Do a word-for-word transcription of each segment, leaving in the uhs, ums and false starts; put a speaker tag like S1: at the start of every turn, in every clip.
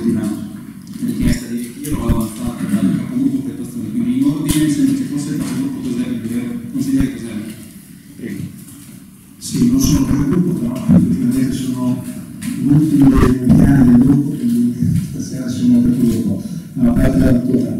S1: l'ultima richiesta di ritiro avanzata dal capogruppo per questione quindi in ordine, se ci fosse il capogruppo Coselli, consigliere Coselli. Prego.
S2: Sì, non sono capogruppo, però effettivamente sono l'ultimo dei italiani del gruppo, quindi stasera sono capogruppo. No, a parte la lettura.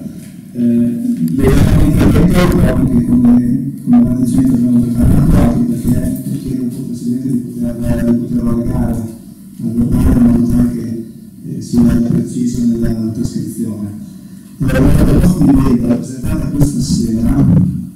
S2: Le intervento proprio che come, come avete detto abbiamo preparato anche perché chiedo un po' al Presidente di poter, di poterlo legare al verbale in modo tale che eh, sia preciso nella trascrizione. La proposta di legge rappresentata questa sera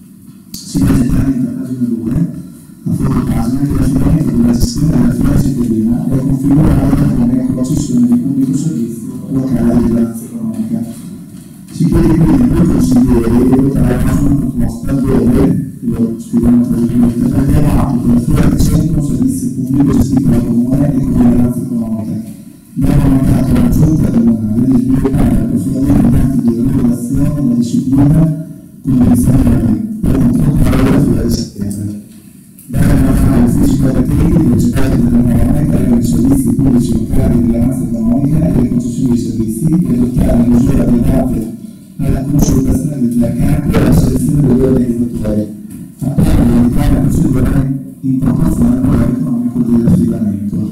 S2: si presenta in pagina due, a fuori pagina, che l'affidamento della gestione della filiera cittadina è configurata come concessione di pubblico servizio locale di rilevanza economica. Si chiede quindi due consiglieri di votare una proposta dove, lo scriviamo tra virgolette, prendiamo atto che la filiera che centro un servizio pubblico gestito dal comune e con rilevanza economica. Abbiamo mandato alla giunta comunale di sviluppare approfondimenti atti di regolazione della disciplina convenzionale per controllare la filiera di settembre. Dare una fare uffici operativi per rispetto delle norme per i servizi pubblici locali di rilevanza economica e le concessioni di servizi e adottare le misure adeguate alla consultazione del mercato e alla selezione degli organizzatori, a parte di indicare la procedura in proporzione con l'economico dell'affidamento.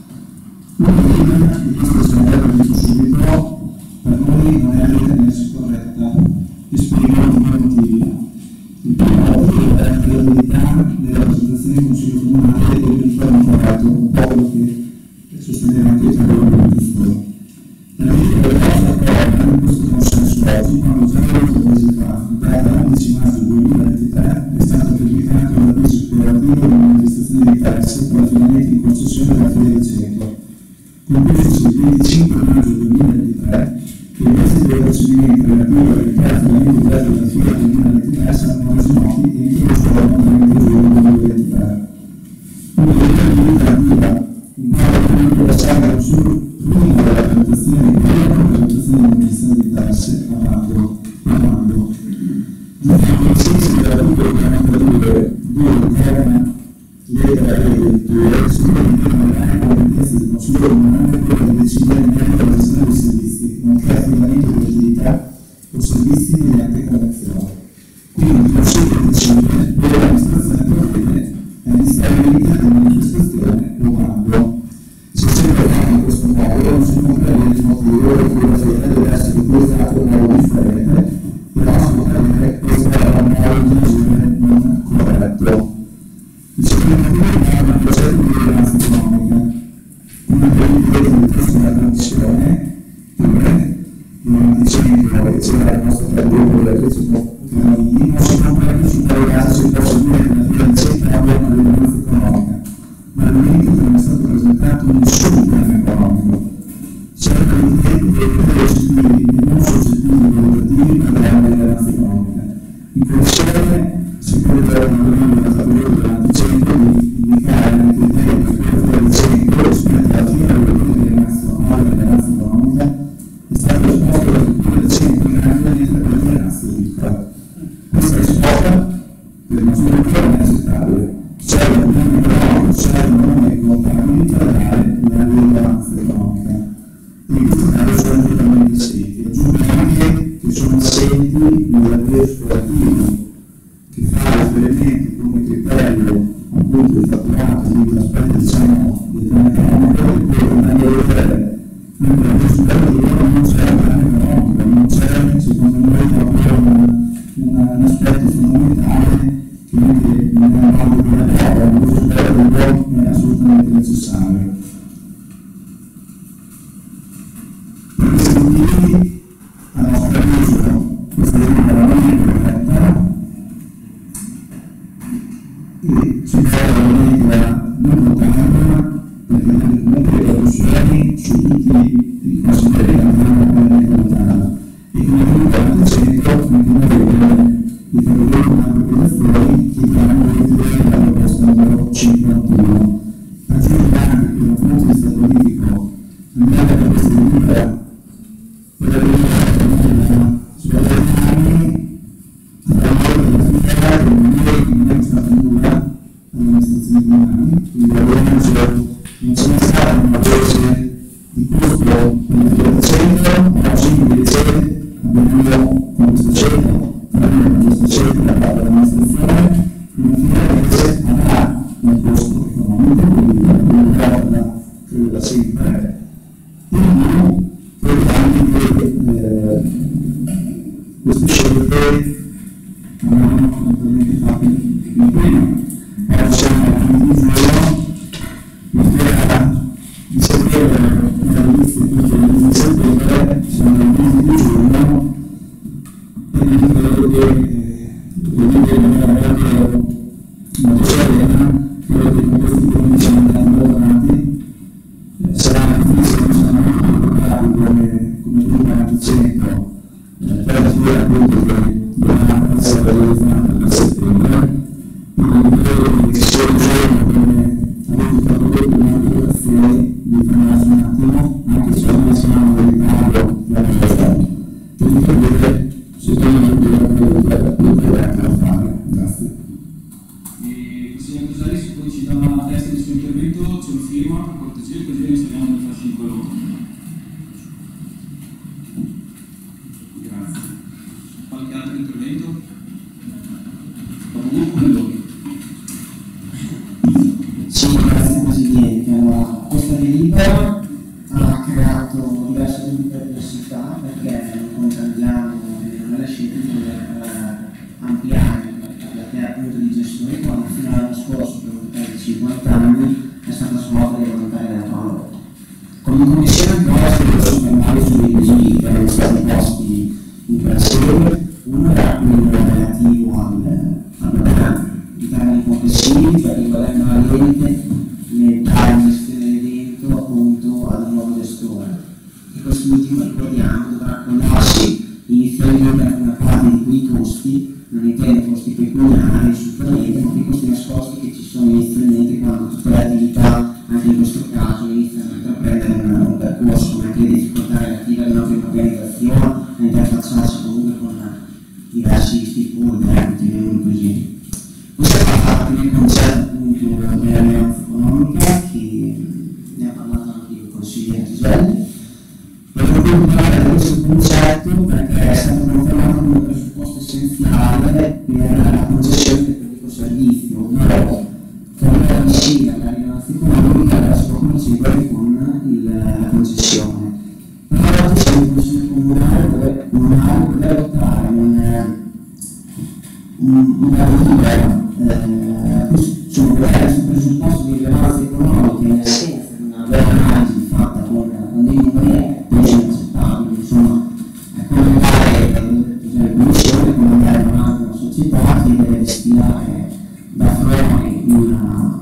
S2: L'ordine di questo scenario che dico subito, per noi non è da ritenersi corretta, esprimo due motivi. Il primo motivo è la credibilità della rappresentazione del Consiglio Comunale e del ritorno corretto, un po' quello che sosteneva anche il Carlo Giusto. La legge delle cose accorda in questo consenso oggi, quando già molti mesi fa, in data undici maggio duemilaventitré, è stato pubblicato l'avviso esplorativo di manifestazione di interesse per l'affidamento in concessione della filiera di centro. Conclusosi il venticinque maggio duemilaventitré, che i mezzi dei procedimenti relativi all'affidamento della filiera duemilaventitré saranno resi noti entro il giorno trenta giugno duemilaventitré. Una legge attiva in modo da lasciare al suo prima della presentazione di prima la presentazione di amministrazione di tasse a bando a bando. Giusto in senso della due quarantadue due interna lettera e letture si limitano alle competenze del Consiglio Comunale per decidere in merito alla gestione dei servizi, nonché affidamento di attività o servizi mediante convenzione. Quindi il Consiglio decide dove l'amministrazione provvede a instabilità di manifestazione o bando. Se sempre fatto in questo modo non si comprende il motivo per cui la filiera deve essere utilizzato in modo differente, però si può capire che questo è un modo di agire non corretto. Il secondo motivo è una progetto di rilevanza economica, una politica di questa della Commissione, dove durante il centro e c'era il nostro capogruppo del Cresimo Canavini, non si comprende su quale caso si possa dire che la filiera di centro abbia una rilevanza economica, ma al momento che non è stato presentato un solo piano economico. Cerca di tempo dei poteri oggettivi e non soggettivi valutativi per la rilevanza economica. In Commissione si può dare una domanda da capogruppo durante il centro di indicare i criteri per creare il centro rispetto alla fine del potere di rilevanza economica è stato esposto alla struttura del centro in grande niente per la rilevanza piccola. Questa risposta per il nostro gruppo non è accettabile. Serve un piano economico, servono norme contabili per dare una rilevanza economica. E in questo caso sono totalmente assenti. Aggiungo anche che sono assenti nell'avvio esplorativo che fa riferimento come criterio appunto il fatturato di l'aspetto diciamo del piano economico e poi in maniera breve. Quindi la possibilità di non c'è un piano economico, non c'è secondo noi proprio un, una, un aspetto fondamentale che quindi non è un modo di lavoro, un uso bello è assolutamente necessario. Per questi motivi, a nostro avviso, questa linea non è corretta e ci serve una non votarla perché comunque le discussioni su tutti i consiglieri che andranno veramente a votarla e come gruppo al centro continueremo di favorire una preparazione che chiamiamo di ritiro la proposta numero cinquantuno. Aggiungo anche che dal punto di vista politico andare a questa linea per tre. In più, poi eh, queste scelte hanno naturalmente fatto il primo, era diciamo la condivisione, l'idea di sapere dall'inizio di tutto il mese di settembre, siamo nel mese di giugno, e quindi credo che ovviamente non era molto molto serena, credo che con questi temi siamo andati molto avanti, sarà difficile, non saranno preparati come prima di centro, per la fine appunto che dovrà essere realizzata a settembre, quindi credo che sia un giorno come avete fatto prima di votazione di fermarsi un attimo, anche se non siamo in ritardo dalla votazione. Quindi vedete, secondo me è da fare. Grazie.
S1: E consigliere Cosari, se poi ci dà la testa del suo intervento, ce lo firma per cortesia, così ne sappiamo di farci in quello. Grazie. Qualche altro intervento? Dopo quello.
S3: Sì, grazie Presidente. Allora, questa delibera ha creato diverse perplessità perché non comprendiamo nella scelta di dover eh, ampliare la platea appunto di gestione quando fino all'anno scorso per un totale di cinquanta anni è stata svolta dai volontari della Paolo. Come commissione però si è soffermare sui requisiti che erano stati posti in quella sede. Uno era quello relativo al, al in termini complessivi, cioè il governo all'ente nel dare gestione dell'evento appunto ad un nuovo gestore. E quest'ultimo, ricordiamo, dovrà accogliarsi inizialmente a una parte di quei costi, non intendo costi pecuniari, superiori, ma quei costi nascosti che ci sono inizialmente quando tutte le attività, anche in questo caso, iniziano a intraprendere un, un percorso con anche le difficoltà relative alla nostra organizzazione, a interfacciarsi comunque con diversi stakeholder, chiamiamoli così. Questa fa parte del concetto appunto dell'alleanza economica che ne ha parlato anche il consigliere Tiselli. Voglio parlare di questo concetto perché è stato confermato come un presupposto essenziale per la concessione del pubblico servizio, ovvero come vicina alla rilevanza economica della sua conseguenza con il, la concessione. Però oggi siamo in posizione comunale comunale per adottare un un livello eh, sono diversi presupposti di rilevanza economica in assenza di una vera analisi fatta con, con dei numeri è inaccettabile. Insomma, è come andare in commissione, come andare davanti a una società che deve destinare da fuori una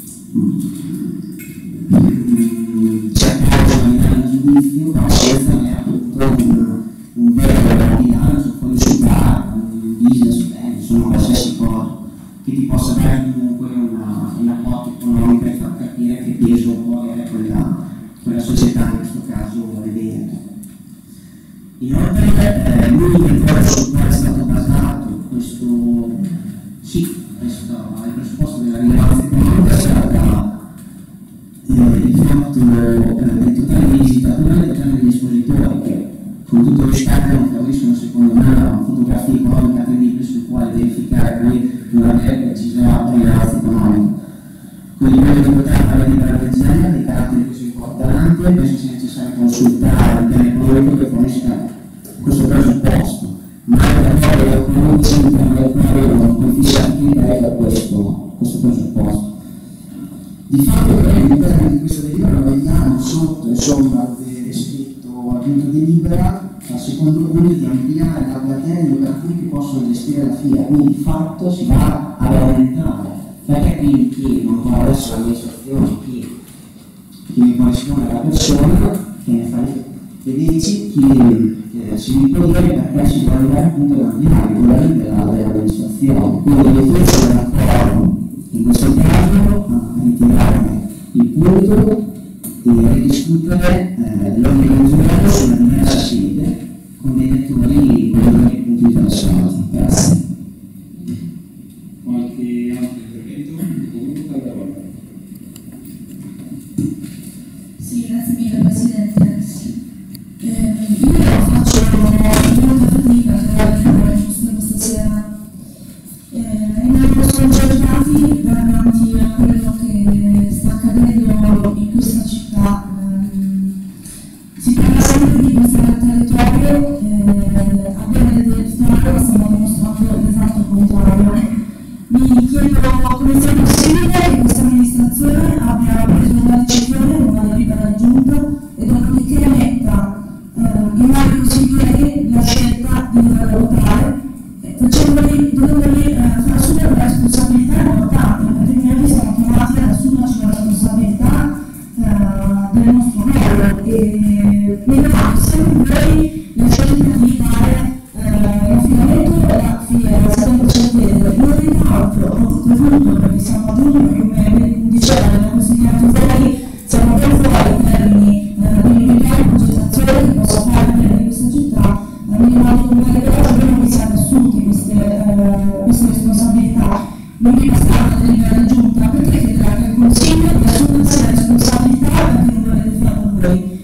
S3: cercare di andare in giudizio, ma senza ne appunto un, un vero bilancio, fuori su gara, un business plan, insomma qualsiasi cosa che ti possa dare comunque una, una quota economica e far capire che peso può avere quella, quella società, in questo caso l'evento. Inoltre eh, l'unico sul quale è stato basato questo, sì, questo, il presupposto della rilevanza economica sarà eh, il fatto eh, del totale di visitatori e del totale degli espositori che con tutto rispetto non forniscono secondo me una fotografia economica credibile sul quale verificare poi una vera e precisa rilevanza economica. Quindi voglio ricordare la delibera del genere di carattere così importante, penso sia necessario consultare il piano economico che fornisca questo presupposto, ma per fare la conoscenza del quale non confissati per questo, questo presupposto. Di fatto all'interno di questa delibera lo vediamo sotto insomma descritto appunto delibera al secondo punto di ampliare la platea di operatori che possono gestire la FIA, quindi di fatto si va ad aumentare, perché quindi chi non può adesso l'amministrazione, chi, chi ne corrisponde alla persona, che ne fa le leggi, chi eh, si può dire perché si può arrivare appunto ad ampliare i livelli dell'amministrazione, quindi l'effetto dell'accordo in questo caso a ritirare il punto e ridiscutere eh, l'organizzazione su una diversa sede con dei lettori con dei punti interessati. Grazie.
S1: Qualche altro intervento? Comunque alla volta.
S4: Sì, grazie mille Presidente. Eh, io faccio molta fatica a trovare giusto stasera. Rimaniamo sconcertati davanti a quello che sta accadendo in sempre di pensare al territorio, eh, avere del territorio, stiamo dimostrando l'esatto contrario. Mi chiedo come sia possibile che questa amministrazione abbia preso una decisione, una delibera di giunta, e dopodiché metta eh, in vari consiglieri la scelta di dover votare, eh, facendoli, dovendoli eh, far assumere una responsabilità importante, perché noi siamo chiamati ad assumerci la responsabilità eh, del nostro ruolo e mi domando sempre noi la scelta di fare l'affidamento alla filiera settembre centese. Non è altro, oltretutto, perché siamo a giugno, come diceva il consigliere Zeri, siamo ben fuori in termini di limitare progettazione che possa fare per questa città. Mi domando come non vi siate assunti queste, uh, queste responsabilità. Non vi bastava la delibera di giunta, perché chiederà che il Consiglio vi assumersi la responsabilità perché non l'avete fatto voi.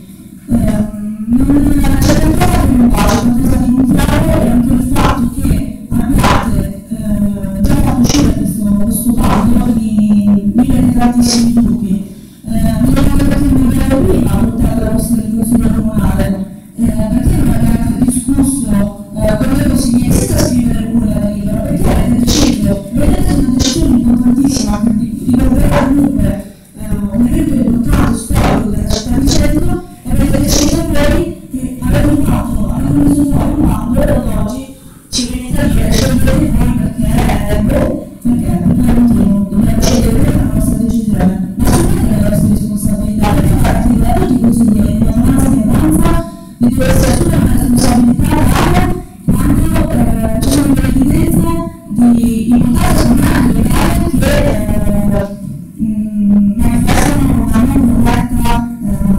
S4: Non c'è qualcosa che non vale, qualcosa di contrario, e anche il fatto che abbiate eh, già fatto uscire questo, questo bando di mille tantissimi dubbi. Eh, mi domando perché non abbiate prima portato la vostra Consiglio comunale, eh, perché non abbiate discusso eh, con le consiglieri senza scrivere pure la delibera, perché avete deciso, vedete una decisione importantissima che riguarderà comunque eh, un evento importante, storico della città di Cento, e avete deciso voi che avete fatto, avete messo fuori un bando e ad oggi ci venite a dire scegliete voi perché, boh, perché, per quale motivo dobbiamo scegliere la nostra decisione. Ma assumete le vostre responsabilità, perché fate il livello di consiglieri di maggioranza e minoranza di doversi assumere una responsabilità reale quando eh, ci sono delle evidenze di ipotesi sonanti legali che eh, mh, manifestano una non corretta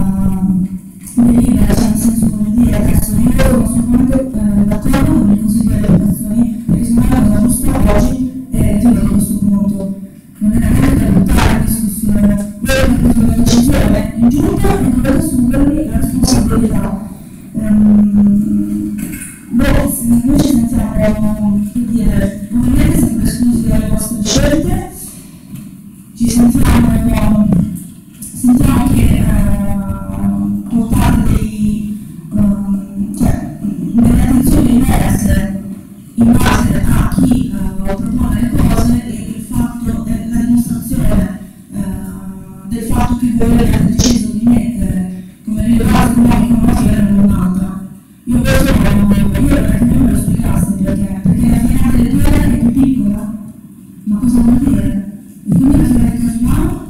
S4: delibera, cioè nel senso, come dire, adesso io sono assolutamente eh, d'accordo con il Consiglio delle Educazioni, perché secondo me è una giusta oggi e ritiro da questo punto. Non è neanche per buttare in discussione. Voi avete preso una decisione in giunta e dovete assumervi la responsabilità. Um, beh, noi ci sentiamo, che dire, ovviamente sempre esclusi dalle vostre scelte, ci sentiamo, sentiamo che uh, portate dei, um, cioè, delle attenzioni diverse in base a chi uh, propone le cose e il fatto della dimostrazione uh, del fatto che voi avete deciso di mettere come rilevato economico una fiera in un'altra. Io penso che io perché non me lo spiegaste perché, perché la fiera delle due è più piccola. Ma cosa vuol dire? E quindi la fiera del Casimano?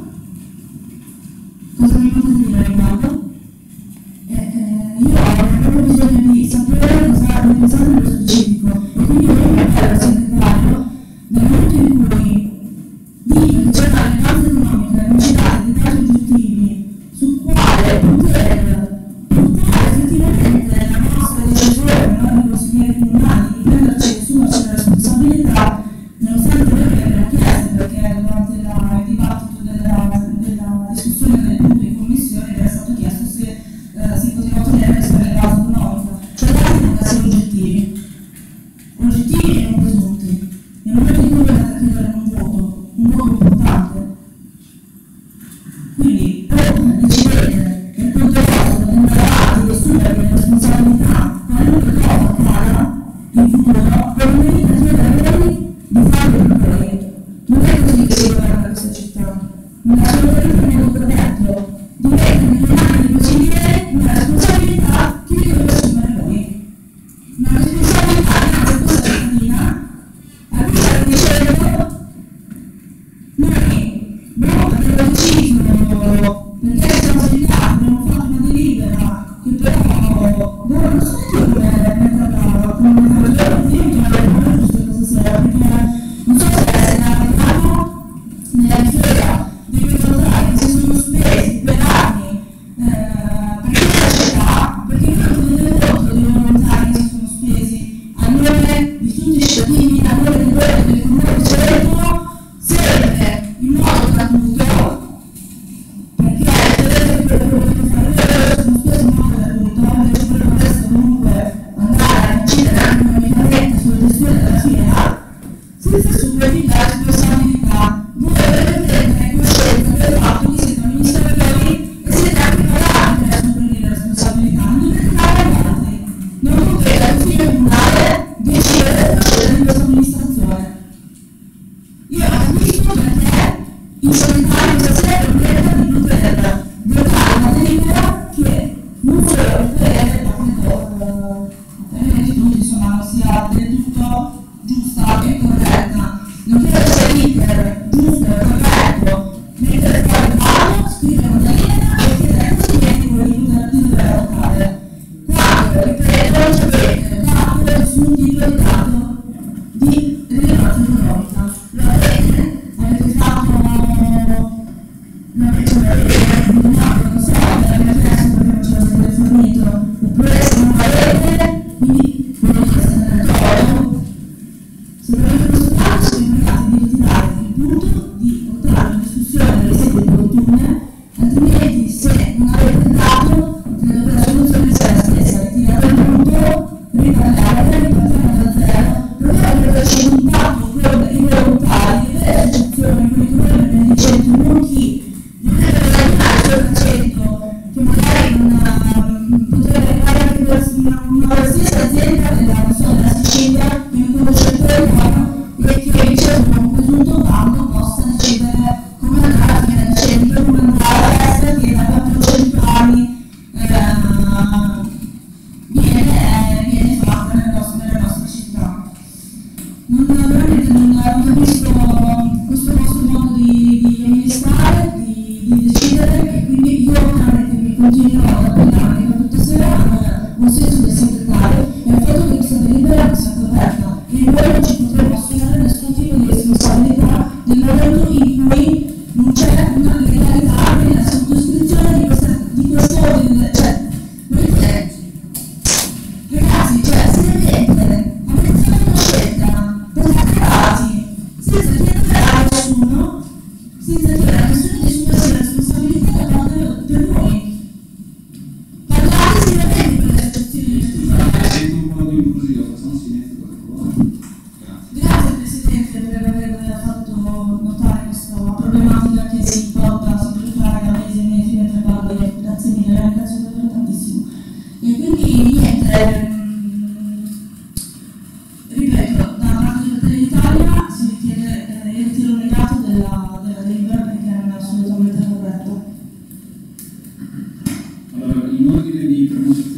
S4: Cosa mi potete dire a riguardo? Eh, eh, io ho proprio bisogno di sapere cosa voi pensate nello specifico e quindi io voglio chiedere al segretario, nel momento in cui dite che c'è una rilevanza economica e non ci date dettagli oggettivi su quale poter portare effettivamente la nostra decisione, noi consiglieri comunali, di prenderci e assumerci la responsabilità, nonostante noi che abbiamo chiesto, perché durante la, il dibattito della, della discussione del punto in commissione era stato chiesto se eh, si poteva ottenere questa rilevanza economica, cioè dati devono essere oggettivi, oggettivi e non presunti. Nel momento in cui andate a chiedere un voto, un voto importante, quindi o decidete che il conto vostro di andare avanti e assumere le responsabilità, qualunque cosa accada in futuro, non venite a chiedere a voi di farlo per voi. Non è così che si governa questa città. Non è assolutamente nel corretto. Dovete nelle mani di consigliere una responsabilità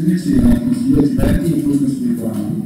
S2: discussione c'era il consigliere Giberti e poi il consigliere Guardi.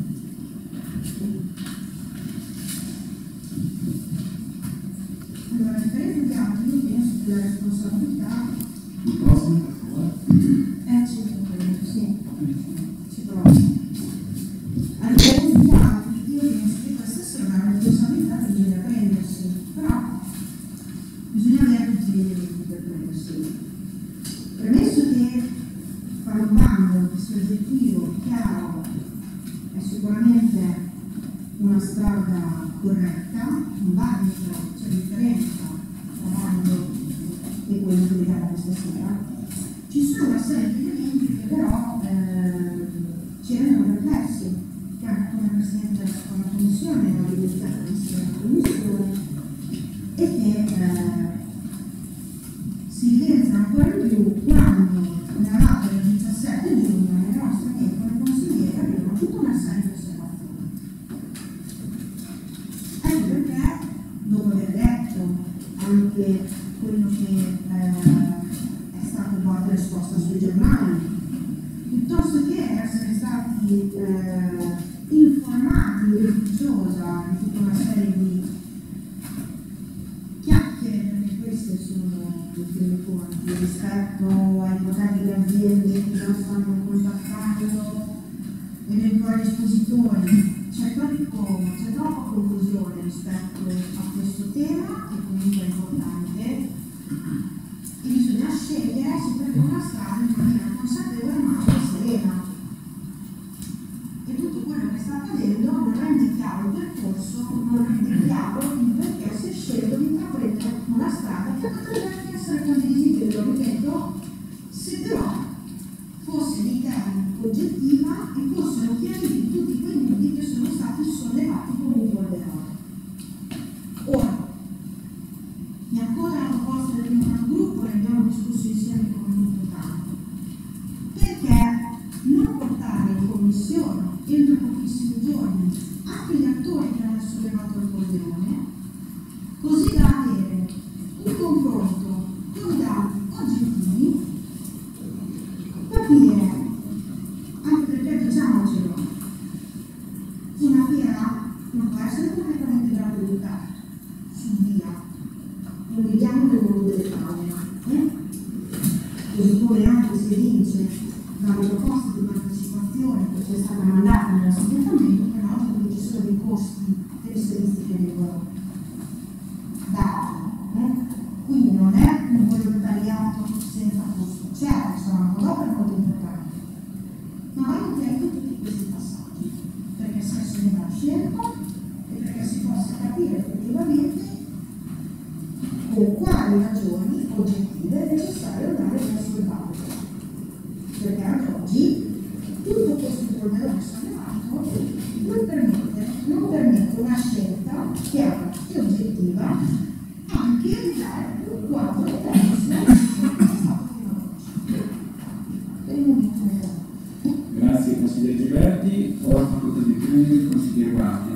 S5: Allora, a differenza di altri, io penso che la responsabilità
S2: Il prossimo, per favore.
S5: è circa sì, ci provo. A differenza di altri, io penso che questa sia una responsabilità che bisogna prendersi, però bisogna avere tutti gli elementi per prendersi. Premesso che fare un bando che sia oggettivo, chiaro, è sicuramente una strada corretta, un bando, c'è differenza tra bando e quello che vediamo questa sera. Ci sono una serie di elementi che però eh, ci rendono perplessi, che anche come Presidente della Commissione ho evidenziato questa Commissione, e che eh, si evidenziano ancora di più quando nella data del diciassette giugno nel nostro tempo le consigliere avevano tutta una serie di osservazioni. Ecco perché, dopo aver detto anche quello che eh, è stato poi risposta sui giornali, piuttosto che essere stati eh, informati in ufficiosa di tutta una serie di chiacchiere, perché queste sono tutte le fonti rispetto ai ipotetiche aziende che già stanno contattando eventuali espositori. C'è troppo, c'è troppa confusione rispetto a questo tema, che comunque è importante, e bisogna scegliere se prendere una strada in maniera consapevole ma anche serena. E tutto quello che sta accadendo non rende chiaro il percorso, non rende chiaro il perché si è scelto di intraprendere una strada che potrebbe anche essere condivisibile, lo ripeto, se però fosse di termini oggettiva e fossero chiariti tutti quei dubbi che sono stati sollevati come ricorderò. Ora, mi accoda la proposta del mio capogruppo, ne abbiamo discusso insieme come gruppo tanto. Perché non portare in commissione entro pochissimi giorni anche gli attori che hanno sollevato il problema, così da avere un confronto con i dati oggettivi, capire, anche perché diciamocelo, una fiera non può essere completamente gratuita su via, non viviamo nel mondo delle tavole, eh? Così come anche si evince dalle proposte di partecipazione che ci è stata mandata nell'assestamento, che no, perché ci sono dei costi per i servizi che vengono dati, eh? Quindi non è un volontariato senza costo, certo sarà una cosa molto importante, ma vanno chiariti tutti questi passaggi, perché sia assumere la scelta e perché si possa capire effettivamente con quali ragioni oggettive è necessario andare verso il valuto. Perché anche oggi tutto questo problema sollevato non permette, non permette una scelta chiara e oggettiva anche di dare un quadro di terzo che è stato fino ad oggi. Per il momento ne è.
S2: Grazie consigliere Giberti, ora facoltà di prendere il consigliere Guardi.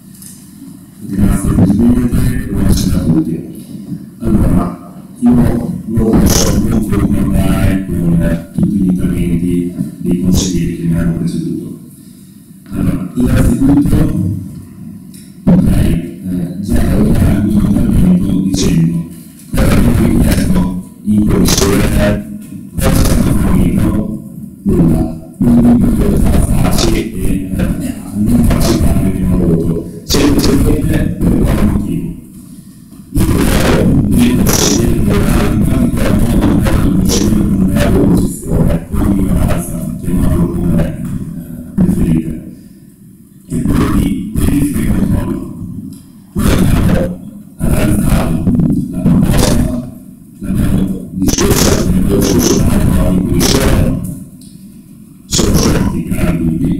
S6: Grazie Presidente, buonasera a tutti. Allora, io non posso non concordare con tutti gli interventi dei consiglieri che mi hanno preceduto. Allora, innanzitutto potrei eh, già lavorare il mio intervento dicendo che abbiamo chiesto in commissione cosa è stato fornito, nulla, non mi potete far facile e eh, non faccio cambio di un voto, semplicemente per quale motivo. Io volevo dire consigliere in particolar modo non è un consigliere che non è l'opposizione, o minoranza, chiamarlo come eh, preferite, che quello di verifica e controllo. Poi abbiamo analizzato la proposta, l'abbiamo discussa nel corso dell'anno in commissione, sono sorti grandi dubbi